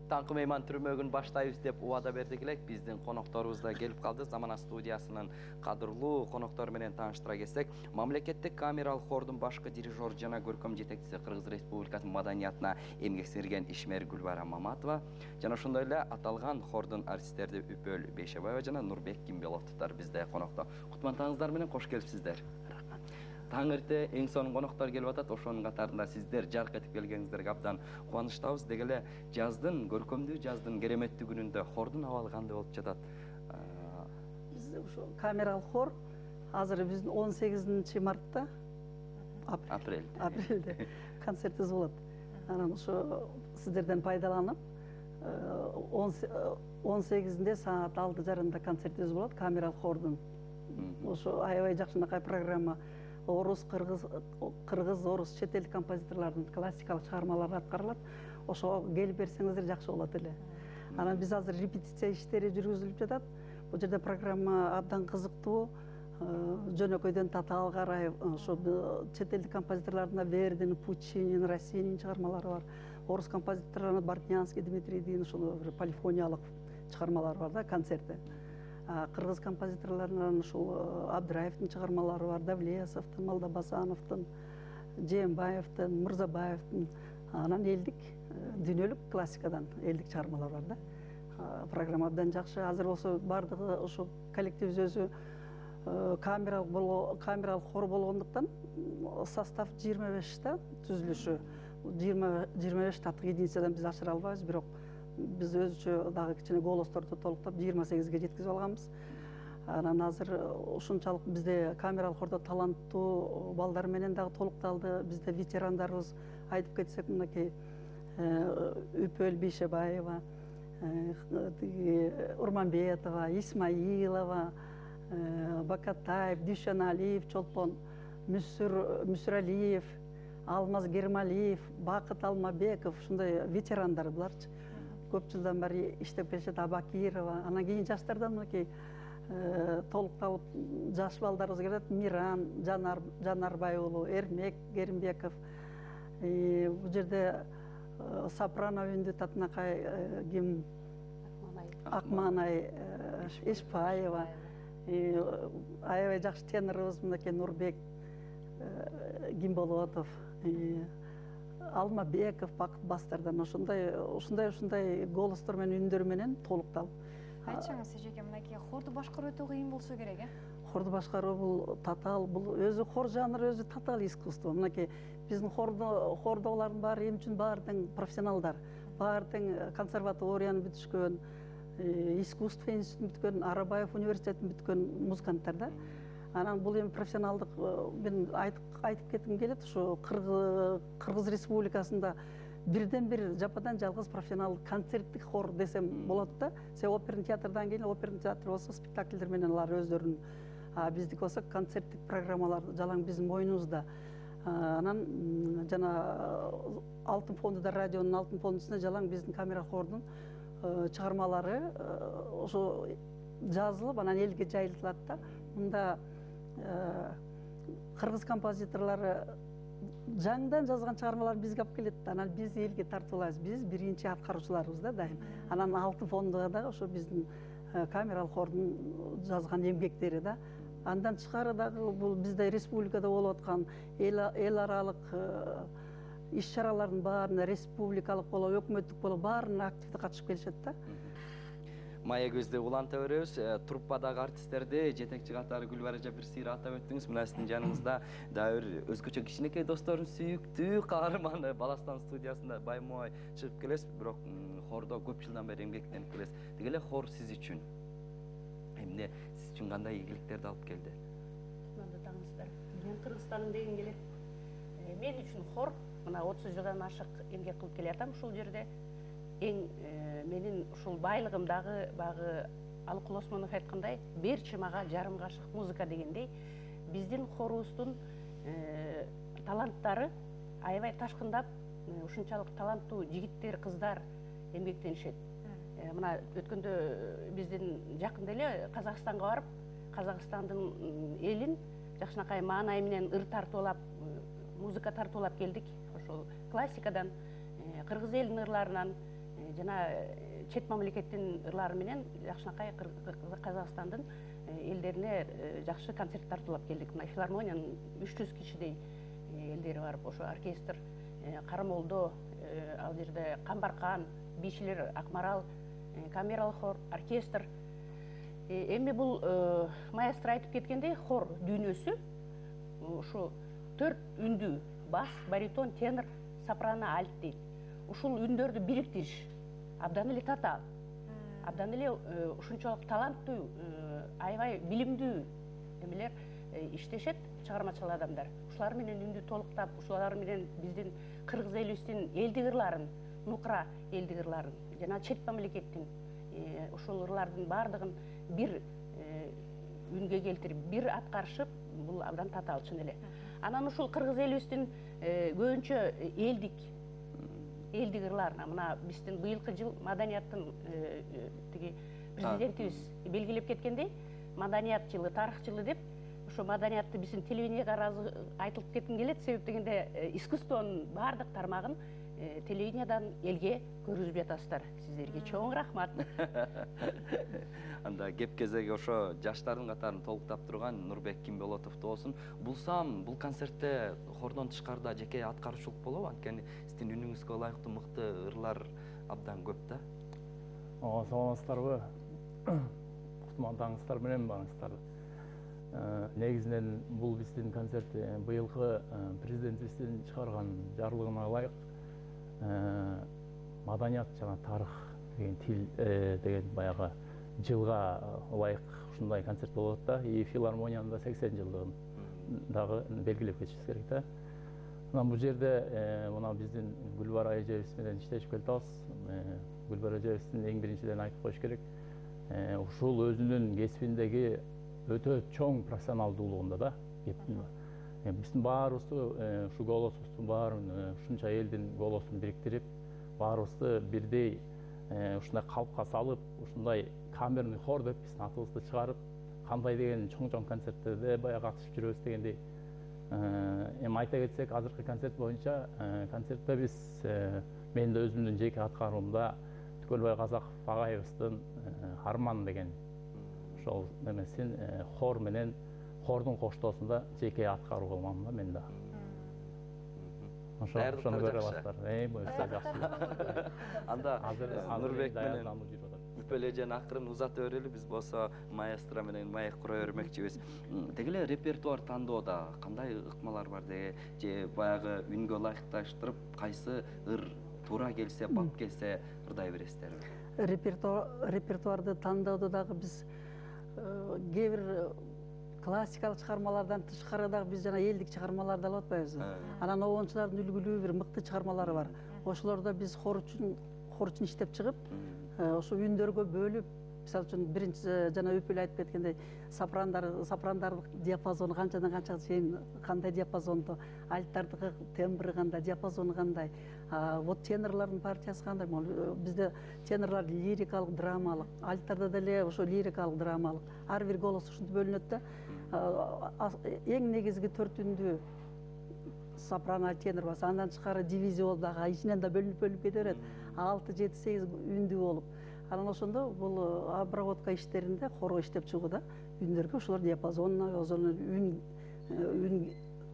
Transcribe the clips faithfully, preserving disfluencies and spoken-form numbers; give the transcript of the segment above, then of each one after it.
Таңкы мейман түрмөгүн баштайбыз деп убада бердик элек. Биздин конокторубуз да келип калды. Замана студиясынын кадырлуу коноктор менен тааныштыра кетсек, мамлекеттик камералык хордун башкы дирижер жана көркөм жетекчиси Кыргыз Республикасынын маданиятына эмгек сиңирген Ишмер Гүлбара Маматова жана ошондой эле аталган хордун артисттерди Үпөл Бейшебаева жана Нурбек Кимбеловдуктар бизде конокто. Кутмантаңыздар менен кош келипсиздер. Таң эрте эң сонун коноктор келип атат. Ошонун катарында сиздер жарк этип келгениңиздерге абдан кубанычтабыз. Деги эле жаздын, көркөмдүү жаздын кереметтүү күнүндө хордун абалы кандай болуп жатат? Бизде ошо камералык хор азыр биздин он сегизинчи мартта апрель апрелде концертибиз болот. Анан ошо сиздерден пайдаланып он сегизинде саат алты жарымда концертибиз болот камералык хордун. Ошо аябай жакшынакай программа. Орус, кыргыз, кыргыз, орус, чет эл композиторлордун классикалык чыгармалары аткарылат. Ошого келип берсеңиздер жакшы болот эле. Анан биз азыр репетиция иштери жүргүзүлүп жатат. Бул жерде программа абдан кызыктуу. Жөнөкөйдөн татаал карай, ошо чет элдик композиторлордун Вердин, Пуччинин, Россинин чыгармалары бар. Орус композиторлорунун Бортнянский, Дмитрийдин ошол полифониялык чыгармалары бар да, концерти. Кыргыз композиторлорунун ушул Абдраевдин чыгармалары бар, Давлесовдун, Малдабасановдун, Жээнбаевдин, Мырзабаевдин, анан элдик, дүйнөлүк классикадан элдик чыгармалар бар да. Программа абдан жакшы. Азыр болсо бардыгы ошо коллективибиз өзү камералык камералык хор болгондуктан состав жыйырма беште түзүлүшү. жыйырма беш штаттык единицадан биз ашыра албайбыз, бирок биз өзүчө дагы кичине голосторду толуктап жыйырма сегизге жеткизип алганбыз. Анан азыр ушунчалык бизде камералык хордо таланттуу балдар менен дагы толукталды. Бизде ветерандарыбыз айтып кетсек, мынакей Үпөл Бейшебаева, Урманбетова, Исмаилова, Бакатаев, Дүйшөналиев, Чолпон, Мүсүралиев, Алмаз Гермалиев, Бакыт Алмабеков, ушундай ветерандар буларчы. Көп жылдан бери иштеп келишет. Абакирова, анан кийин жаштардан мынакей толукталып жаш балдарыбыз келет. Миран, Жанарбай уулу, Эрмек Керимбеков. Бул жерде сопрано үнүндө татынакай ким? Акманай Эшпаева. Аябай жакшы тенорубуз мынакей Нурбек Кимболотов, Алмабеков, Бакыт бастардан ошондой ушундай ушундай голостор менен үндөр менен толукталып. Айтчаңыз эжеке, мынакей хорду башкаруу өтө кыйын болсо керек, э? Хорду башкаруу бул татаал, бул өзү хор жанры өзү татаал искусство. Мынакей биздин хордо хордогулардын баары эми үчүн баардык профессионалдар, баардык консерваторияны бүтүшкөн, искусство институтун бүткөн, Арабаев университетин бүткөн музыканттар да. Анан бул эми профессионалдык мен айтып кетким келет, ошо Кыргыз Республикасында бирден бир жападан жалгыз профессионалдык концерттик хор десем болот да. Себеби оперный театрдан кийин оперный театр болсо спектакльдер менен алар өздөрүнүн, а биздики болсо концерттик программалар жалаң биздин мойнубузда. Анан жана Алтын фондунда, радионун Алтын фондусунда жалаң биздин камера хордун чыгармалары ошо жазылып, анан элге жайылтылат да. Мында кыргыз композиторлору жаңдан жазган чыгармаларын бизге алып келет. Анан биз элге тартуулайбыз. Биз биринчи аткаруучуларыбыз да дайым. Анан Алтын фондуга да ошо биздин камералык хордун жазган эмгектери да. Андан тышкары дагы бул бизде республикада болуп аткан эл аралык иш-чаралардын баарына, республикалык болобу, өкмөттүк болобу, баарына активдүү катышып келишет да. Мая көздө уланта беребиз. Труппадагы артисттерди жетекчи катары Гүлбара эже бир сыйра атап өттүңүз. Мына сиздин жаныңызда дагы бир өзгөчө кичинекей достордун сүйүктүү каарманы Баластан студиясында Баймой чыгып келесиз, бирок хордо көп жылдан бери эмгектенип келесиз. Деги эле хор сиз үчүн эмне, сиз үчүн кандай ийгиликтерди алып келди? Кутмандатаңыздар. Мен Кыргызстандын деген келет. Мен үчүн хор мына отуз жылдан ашык эмгек кылып келатам ушул жерде. Эң менин ушул байлыгымдагы багы Алык Осмонов айткандай, берчи мага жарым кашык музыка дегендей, биздин хорубуздун таланттары аябай ташкындап, ушунчалык таланттуу жигиттер, кыздар эмгектенишет. Мына өткөндө биздин жакында эле Казакстанга барып, Казакстандын элин жакшынакай маанай менен ыр тартуулап, музыка тартуулап келдик. Ошол классикадан, кыргыз элинин ырларынан, жана чет мамлекеттин ырлары менен жакшынакай Казакстандын элдерине жакшы концерт тартуулап келдик. Мына филармониянын үч жүз кишидей элдери бар. Ошо оркестр, Карамолдо, ал жерде Камбаркан, бийчилер Акмарал, камералык хор, оркестр. Эми бул маэстро айтып кеткендей, хор дүйнөсү ушу төрт үндүү: бас, баритон, тенор, сопрано, альт дейт. Ушул үндөрдү бириктириш абдан эле татаал, абдан эле ушунчалык таланттуу, аябай билимдүү эмелер иштешет, чыгармачыл адамдар. Ушулар менен үндү толуктап, ушулар менен биздин кыргыз элибиздин элдик ырларын, нукра элдик ырларын жана чет мамлекеттин ушул ырлардын баардыгын бир үнгө келтирип, бир аткарышып, бул абдан татаал чын эле. Анан ушул кыргыз элибиздин көбүнчө элдик элдик ырларына, мына биздин быйылкы жыл маданияттын тиги президентибиз белгилеп кеткендей, маданият жылы, тарых жылы деп, ошо маданиятты биздин телевидениеге ыраазы айтылып кетким келет. Себеп дегенде искусствонун баардык тармагын телевидениядан элге көргүзүп жатасыздар. Сиздерге чоң рахмат. Анда кеп кезеги ошо жаштардын катарын толуктап турган Нурбек Кимболотов болсун. Булсам, бул концертте хордон тышкарда жеке аткаруучулук болобу? Анткени сиздин үнүңүзгө ылайыктуу мыкты ырлар абдан көп да. Ооба, саламатсыздарбы? Кутмандаңыздар менен барыңыздар. Негизинен бул биздин концерт быйылкы президентибиздин чыгарган жарлыгына ылайык маданият жана тарых деген тил деген баягы жылга ылайык ушундай концерт болот да. И филармониянын да сексен жылдыгын дагы белгилеп кетишибиз керек да. Анан бул жерде мына биздин Гүлбара эжебиз менен иштешип келатабыз. Гүлбара эжебиздин эң биринчиден айтып коюш керек, ушул өзүнүн кесибиндеги өтө чоң профессионалдуулугунда да. Биздин баарыбызды, ушу голосубуздун баарын, ушунча элдин голосун бириктирип, баарыбызды бирдей ушундай калпка салып, ушундай камерный хор деп биздин атыбызды чыгарып, кандай деген чоң-чоң концерттерде баягы катышып жүрөбүз дегендей. Эми айта кетсек, азыркы концерт боюнча концертте биз мен да өзүмдүн жеке аткаруумда Түкөлбай Казаков агайыбыздын Арман деген ошол немесин хор менен хордун коштоосунда жеке аткаруу кылгам да мен да. Ошону көрө аласыздар. Эй, буюрса жакшы. Анда Нурбек менен Үпөл эжени акырын узата берели, биз болсо маэстро менен маек кура бермекчибиз. Деги эле репертуар тандоодо кандай ыкмалар бар деги, же баягы үнгө ылайыкташтырып, кайсы ыр туура келсе, бап келсе ырдай бересиздерби? Репертуарды тандоодо дагы биз кээ бир классикалык чыгармалардан тышкары дагы биз жана элдик чыгармаларды алып атпайбызбы? Анан обончулардын үлгүлүү бир мыкты чыгармалары бар. Ошолордо биз хор үчүн хор үчүн иштеп чыгып, ошо үндөргө бөлүп, мисалы үчүн биринчи жана Үпүл айтып кеткендей, сопрандар, соprandардын диапазону канчадан канчага чейин кандай диапазондо, альттардын тембри кандай, диапазону кандай, вот тенорлардын партиясы кандай. Бизде тенорлар лирикалык, драмалык, альттарда деле ошо лирикалык, драмалык. Ар бир голос ушинтип бөлүнөт да. Эң негизги төрт үндүү сопрано, тенор бар. Андан тышкары дивизион дагы ичинен да бөлүнүп бөлүнүп кете берет. алты жети сегиз үндүү болуп. Анан ошондо бул обработка иштеринде хорго иштеп чыгууда үндөргө ошолор диапазонуна, ошонун үн үн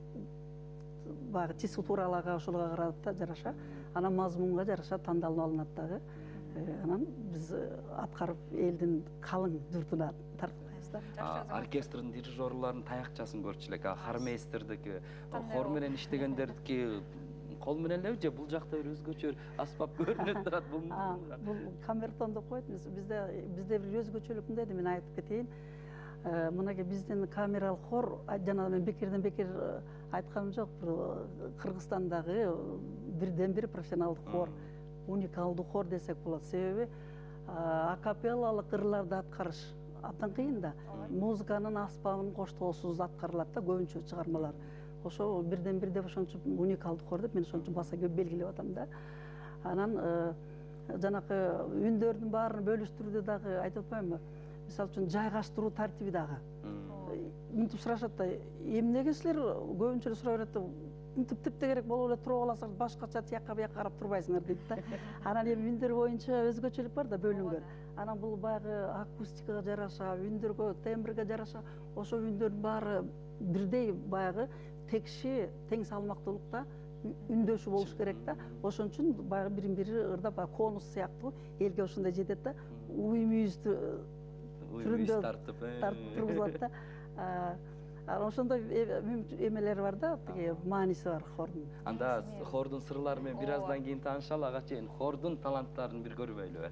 баягы тесутураларга ошолорго карап да жараша, анан мазмунга жараша тандалып алынат дагы. Анан биз аткарып элдин калың журтуна тартпайбыз да. Оркестрдин дирижерлорунун таякчасын көрчү элек, хармейстердики, хор менен иштегендердики кол менен элеби же бул жакта бир өзгөчө аспап көрүнүп турат? Бул камертон деп коет. Бизде бизде бир өзгөчөлүк мындай, мен айтып кетейин. Мынакей биздин камералык хор, жана мен бекерден бекер айтканым жок, Кыргызстандагы бирден бир профессионалдык хор, уникалдуу хор десек болот. Себеби акапеллалык ырларды аткарыш абдан кыйын да. Музыканын аспабын коштоосуз аткарылат да көбүнчө чыгармалар. Ошо бирден бир деп ошончо уникалдык хор деп мен ошончо баса көп белгилеп атам да. Анан жанакы үндөрдүн баарын бөлүштүрүүдө дагы айтып атпаймынбы? Мисалы үчүн жайгаштыруу тартиби дагы. Мынтип сурашат да, эмнеге силер көбүнчө сурап берет да, мынтип типти керек болуп эле туруп аласыңар, башкача тияка бияка карап турбайсыңар дейт да. Анан эми үндөр боюнча өзгөчөлүк бар да, бөлүнгөн. Анан бул баягы акустикага жараша, үндөргө, тембрге жараша, ошо үндөрдүн баары бирдей баягы текши, тең салмактуулукта үндөшүү болуш керек да. Ошон үчүн баягы бирин бири ырдап баягы конус сыяктуу элге ошондой жетет да. Уй мүйүз түрүндө тартып тургузат да. Анан ошондой эмелери бар да, тиги мааниси бар хордун. Анда хордун сырлары менен бир аздан кийин таанышалы, ага чейин хордун таланттарын бир көрбөйлүбү?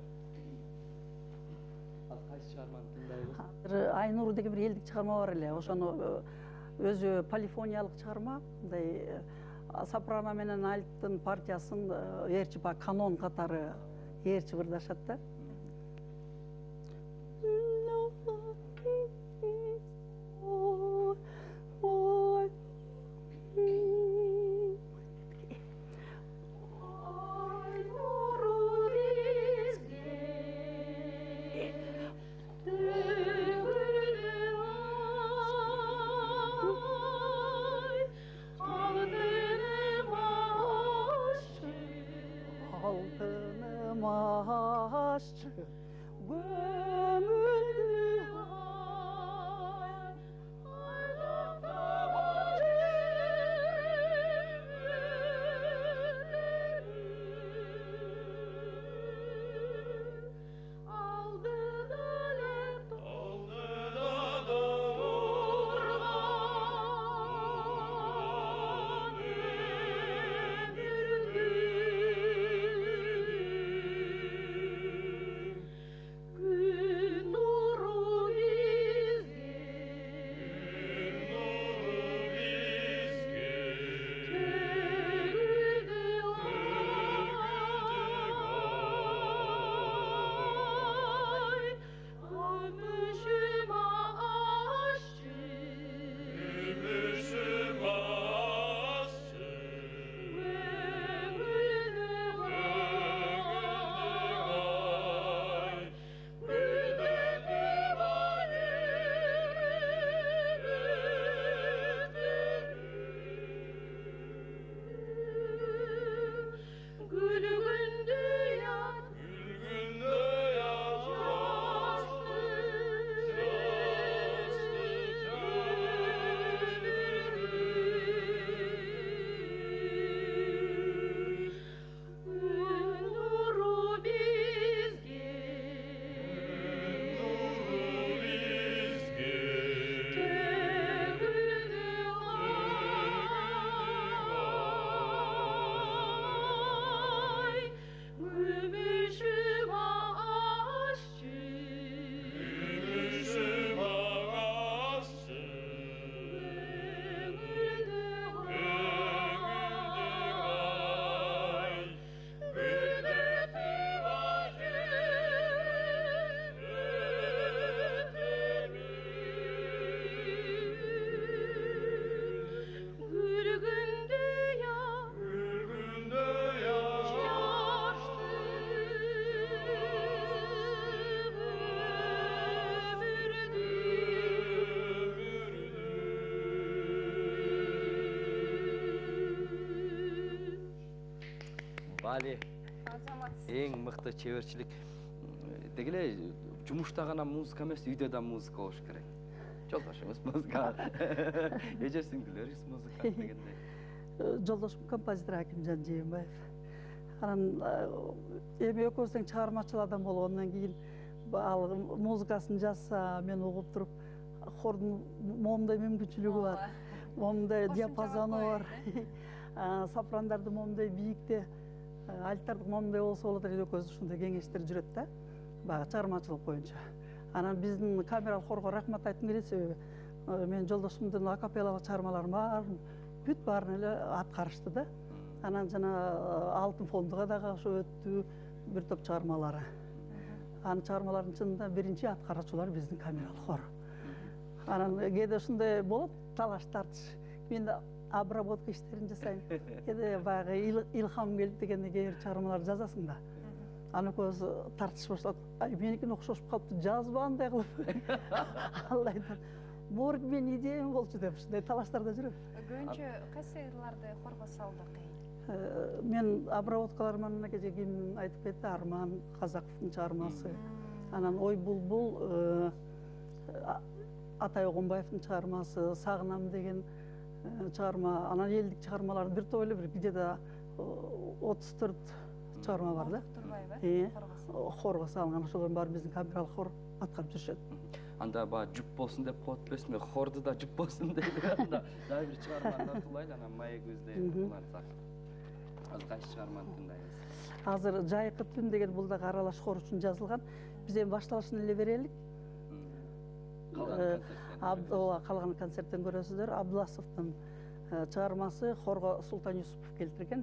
Ал кайсы чыгарманы тыңдайбыз? Айнур деген бир элдик чыгарма бар эле. Ошону өзү полифониялык чыгарма, мындай сопрано менен альттын партиясын ээрчип, канон катары ээрчип ырдашат да. Бали, эң мыкты чеберчилик. Деги эле жумушта гана музыка эмес, үйдө да музыка болуш керек. Жолдошуңуз музыка, эже сиңдилериңиз музыка дегендей. Жолдошум композитор Акимжан Жээнбаев. Анан эми экөөбүз тең чыгармачыл адам болгондон кийин ал музыкасын жазса, мен угуп туруп, хордун момундай мүмкүнчүлүгү бар, момундай диапазону бар. Сопрандарды момундай бийикте, альттарды момундай болсо болот деп экөөбүз ушундай кеңештер жүрөт да, баягы чыгармачылык боюнча. Анан биздин камералык хорго рахмат айткым келет, себеби мен жолдошумдун акапеллалык чыгармаларын баарын бүт баарын эле аткарышты да. Анан жана Алтын фондуга дагы ошо өттү бир топ чыгармалары. Анын чыгармаларынын чынында биринчи аткаруучулар биздин камералык хор. Анан кээде ушундай болот, талаш тартыш. Мен обработка иштерин жасайм. Кээде баягы илхам келип дегенде кээ бир чыгармаларды жазасың да. Аны көз тартыш башталат. Меникине окшошуп калыптыр, жазбандай кылып. Алла айтат. Морг мен идеям болчу деп ушундай талаштарда жүрөт. көбүнчө кайсы ырларды хорго салуу кыйын? Мен обработкаларман кеже ким айтып кетти, Арман Казаковдун чыгармасы. Анан Ой булбул Атай Огонбаевдин чыгармасы, Сагынам деген чыгарма, анан элдик чыгармалар бир топ эле бир где-то отуз төрт чыгарма бар да. Турбайбы? Хорго салынган, ошолордун баары биздин камералык хор аткарып жүрүшөт. Анда ба жуп болсун деп коет эмесми, хорду да жуп болсун дейт. Анда дагы бир чыгарманы тартуулайлы, анан Майя көздөй улантсак. Азыр кайсы чыгарманы тыңдайбыз? Азыр Жайкы түн деген бул дагы аралаш хор үчүн жазылган. Биз эми башталышын эле берелик. Калган концерттен көрөсүздөр. Абдуласовдун чыгармасы, хорго Султан Юсупов келтирген.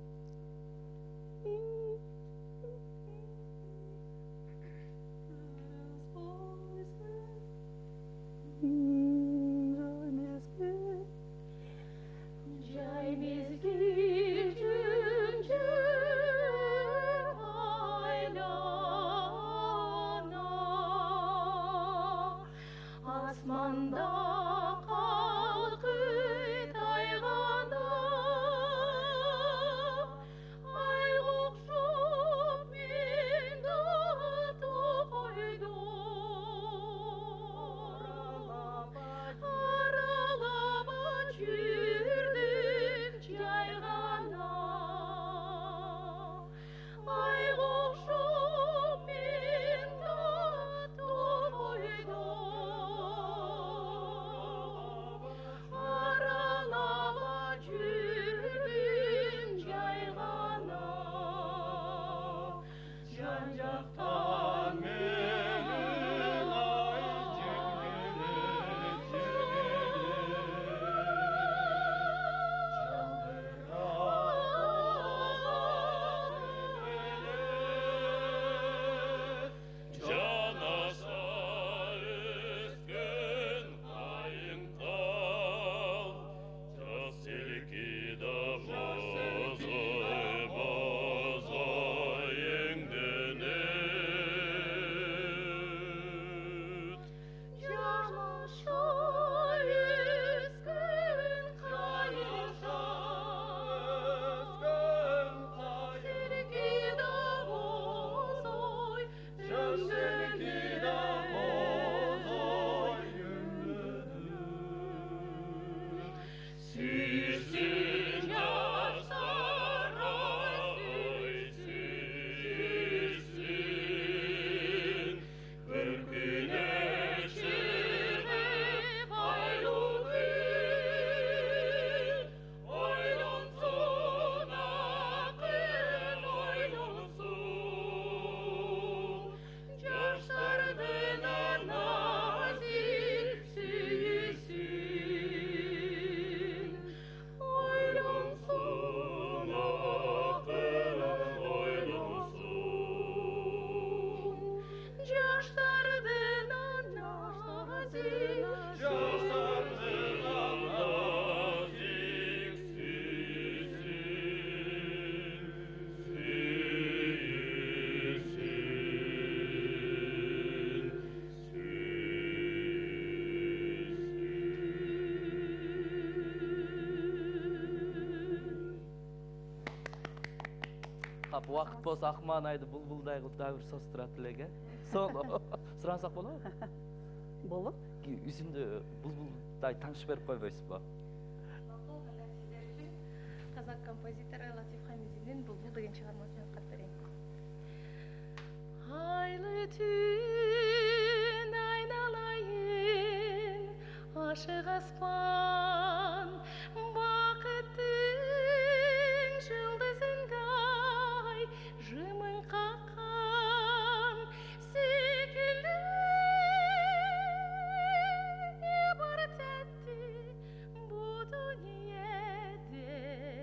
Убакыт болсо Акман айды булбулдай кылып дагы бир состурат элек, э? Сол сурансак болобу? Болот. Үзүндө булбулдай тааныш берип койбойсузбу? Казак композитору Латиф Хамидинин «Булбул» деген чыгармасын окуп берейин. Айлы түн айналайын, ашык аспан, бакыттын жылдызындай жымың каккан секилди бар тәтти бу дүниеде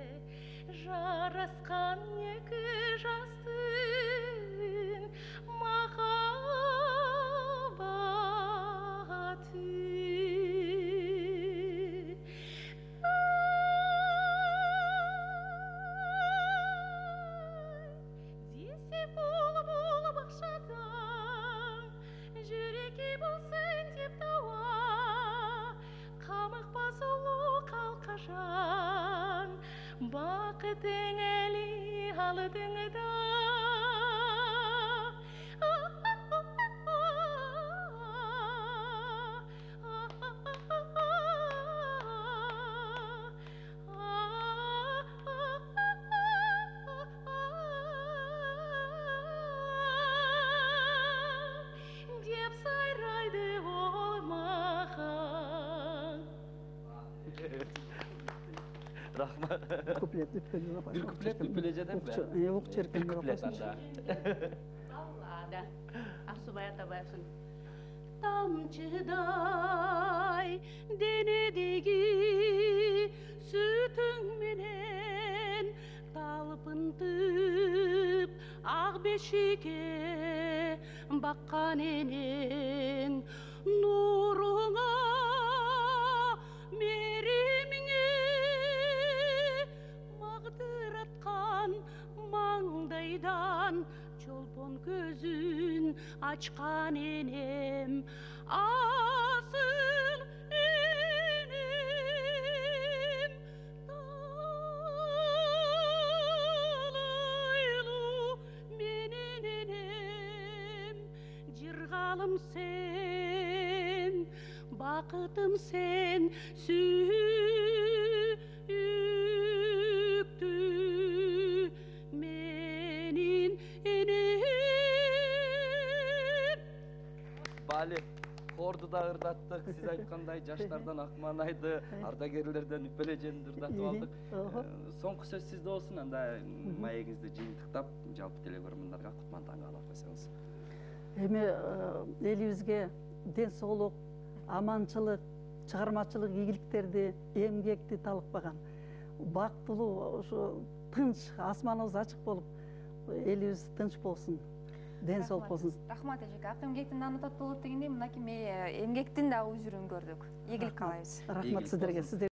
жараскан эки жастын махаббаты. Десе бул-бул бакчада жүрөккө болсун деп дауа, камыкпас улуу калкажа бақытың әлі алдыңда. Деп сайрайды ол маған. Рахмат. Куплет үппеле Бир куплет үппеле жадам ба? Э, ук черкен Бир куплет анда. Аллада, Аксубай Атабаевсың. Тамчыдай денедегі сүтің менен талпынтып ақ бешікке баққан енен нұрыңа мереміңе мағдыратқан маңдайдан чолпон көзін açkan enem asıl enem talaylı menen enem jirgalım sen bakıtım sen süktü menin enem. Бали, хорду да ырдаттык, сиз айткандай жаштардан Акманайды, ардагерлерден Үпележенди ырдатып алдык. Соңку сөз сизде болсун, анда маегиңизди жыйынтыктап, жалпы телекөрөрмандарга кутман таңга алып койсоңуз. Эми элибизге ден соолук, аманчылык, чыгармачылык ийгиликтерди, эмгекти талыкпаган, бактылуу, ошо тынч, асманыбыз ачык болуп, элибиз тынч болсун. Ден соолук болсун. Рахмат эжеке. Ак эмгектин наны тат болот дегендей, мынакей эмгектин да өзүрүн көрдүк. Ийгилик каалайбыз. Рахмат сиздерге.